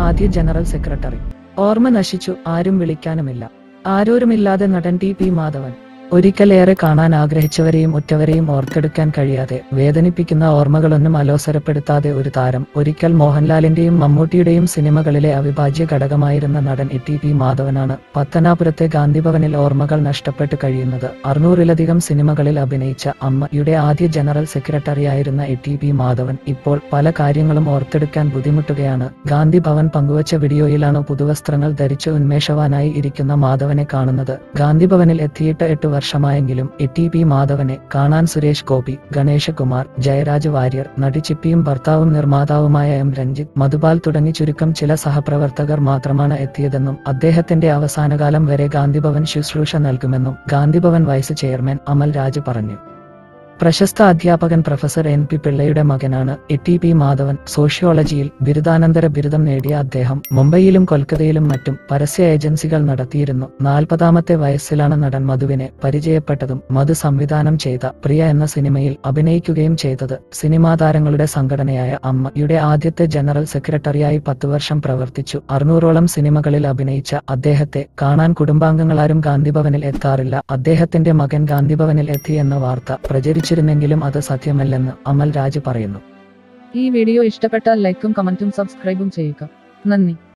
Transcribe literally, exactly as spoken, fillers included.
ആദ്യ general secretary. ഓർമ്മ നശിച്ചു, ആരും വിളിക്കാനുമില്ല. ആരോരുമില്ലാതെ നടൻ ടി പി മാധവൻ. ഒരിക്കലേറെ കാണാൻ ആഗ്രഹിച്ചവരെയും ഉറ്റവരെയും ഓർത്തെടുക്കാൻ കഴിയാതെ വേദനിപ്പിക്കുന്ന ഓർമ്മകളൊന്നും അലോസരപ്പെടുത്താതെ ഒരു താരം. ഒരിക്കൽ മോഹൻലാലിന്റെയും മമ്മൂട്ടിയുടെയും സിനിമകളിലെ അവിഭാജ്യ ഘടകമായിരുന്ന നടൻ ടി പി മാധവനാണ് പത്തനാപുരത്തെ ഗാന്ധിഭവനിൽ ഓർമ്മകൾ നഷ്ടപ്പെട്ട് കഴിയുന്നത്. അറുന്നൂറിലധികം സിനിമകളിൽ അഭിനയിച്ച അമ്മയുടെ ആദ്യ ജനറൽ സെക്രട്ടറിയായിരുന്ന ടി പി മാധവൻ ഇപ്പോൾ പല കാര്യങ്ങളും ഓർത്തെടുക്കാൻ ബുദ്ധിമുട്ടുകയാണ്. ഗാന്ധിഭവൻ പങ്കുവച്ച വീഡിയോയിലാണ് പുതുവസ്ത്രങ്ങൾ ധരിച്ച് ഉന്മേഷവാനായി ഇരിക്കുന്ന മാധവനെ കാണുന്നത്. ഗാന്ധിഭവനിൽ എത്തിയിട്ട് എട്ട് വർഷമായെങ്കിലും ടി പി മാധവനെ കാണാൻ സുരേഷ് ഗോപി, ഗണേശകുമാർ, ജയരാജ് വാര്യർ, നടി ചിപ്പിയും ഭർത്താവും നിർമ്മാതാവുമായ എം രഞ്ജിത്ത്, മധുപാൽ തുടങ്ങി ചുരുക്കം ചില സഹപ്രവർത്തകർ മാത്രമാണ് എത്തിയതെന്നും അദ്ദേഹത്തിന്റെ അവസാനകാലം വരെ ഗാന്ധിഭവൻ ശുശ്രൂഷ നൽകുമെന്നും ഗാന്ധിഭവൻ വൈസ് ചെയർമാൻ അമൽ രാജ് പറഞ്ഞു. പ്രശസ്ത അധ്യാപകൻ പ്രൊഫസർ എൻ പി പിള്ളയുടെ മകനാണ് ടി പി മാധവൻ. സോഷ്യോളജിയിൽ ബിരുദാനന്തര ബിരുദം നേടിയ അദ്ദേഹം മുംബൈയിലും കൊൽക്കത്തയിലും മറ്റും പരസ്യ ഏജൻസികൾ നടത്തിയിരുന്നു. നാൽപ്പതാമത്തെ വയസ്സിലാണ് നടൻ മധുവിനെ പരിചയപ്പെട്ടതും മധു സംവിധാനം ചെയ്ത പ്രിയ എന്ന സിനിമയിൽ അഭിനയിക്കുകയും ചെയ്തത്. സിനിമാ താരങ്ങളുടെ സംഘടനയായ അമ്മയുടെ ആദ്യത്തെ ജനറൽ സെക്രട്ടറിയായി പത്തു വർഷം പ്രവർത്തിച്ചു. അറുന്നൂറോളം സിനിമകളിൽ അഭിനയിച്ച അദ്ദേഹത്തെ കാണാൻ കുടുംബാംഗങ്ങളാരും ഗാന്ധിഭവനിൽ എത്താറില്ല. അദ്ദേഹത്തിന്റെ മകൻ ഗാന്ധിഭവനിൽ എത്തിയെന്ന വാർത്ത പ്രചരിച്ചു െങ്കിലും അത് സത്യമല്ലെന്ന് അമൽ രാജ് പറയുന്നു. ഈ വീഡിയോ ഇഷ്ടപ്പെട്ടാൽ ലൈക്കും കമന്റും സബ്സ്ക്രൈബും ചെയ്യുക. നന്ദി.